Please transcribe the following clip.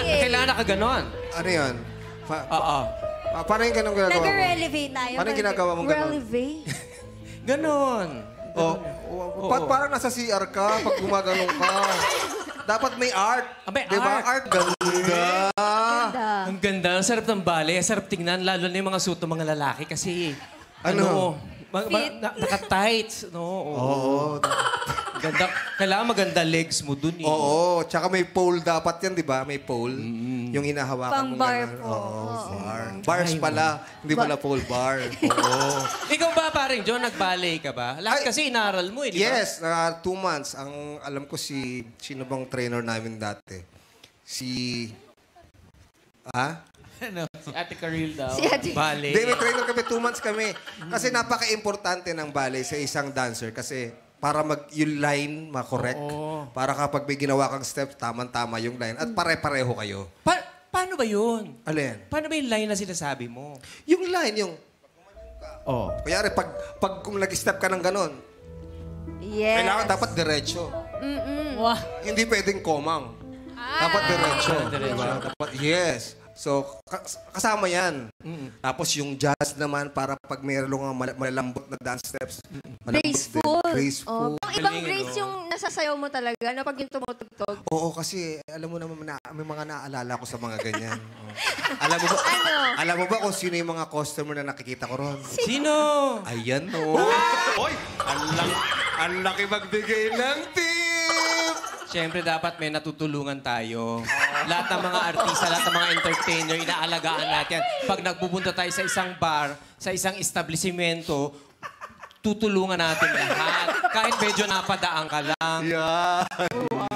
Kailangan nakaganon. Ano yun? Oo. Paano yung ganun ginagawa mo? Nag-relevate tayo. Paano yung ginagawa mong ganun? Relevate? Ganon. Parang nasa CR ka pag gumaganong ka. Dapat may art. May diba? art. Ganda. Ang ganda. Ang sarap ng ballet. Ang sarap tingnan. Lalo na yung mga suit ng mga lalaki kasi... Naka-tights. No? Oo. Ganda. Kailangan maganda legs mo dun. Oo. Tsaka may pole dapat yan, di ba? May pole. Yung hinahawakan mong Pang-bar ganun. po. Oo, bar. Bars pala. Hindi pala pole bar. Oo. Ikaw ba, paring John, nag-ballet ka ba? Lahat kasi inaral mo eh, di ba? Yes, 2 months. Ang alam ko sino bang trainer namin dati? Si Ate Karil daw. Si Ate- Ballet. Hindi, may trainer kami. 2 months kami. Kasi napaka-importante ng ballet sa isang dancer. Kasi para yung line makorek. Para kapag may ginawa kang steps, tamang-tama yung line. At pare-pareho kayo. Paano ba yun? Alin? Paano ba yung line na sinasabi mo? Yung line, yung... Oh. Kuyari, pag kung nag-step ka ng ganon, Yes. kailangan dapat diretso. Wow. Hindi pwedeng komang. Dapat diretso. Diba? Dapat, yes. So, kasama yan. Tapos yung jazz naman, para pag mayroon kang malalambot na dance steps. Graceful. Graceful. Ang ibang grace yung nasasayaw mo talaga na pag yung tumutugtog. Oo, kasi alam mo naman, may mga naaalala ko sa mga ganyan. Alam mo ba, alam mo ba kung sino yung mga customer na nakikita ko ron? Sino? Ayan, no. Hoy! Ang laki magbigay ng tip! Siyempre, dapat may natutulungan tayo. Lahat ng mga artista, lahat ng mga entertainer, inaalagaan natin. Pag nagpupunta tayo sa isang bar, sa isang establishmento, tutulungan natin lahat. Kahit medyo napadaan ka lang. Yeah.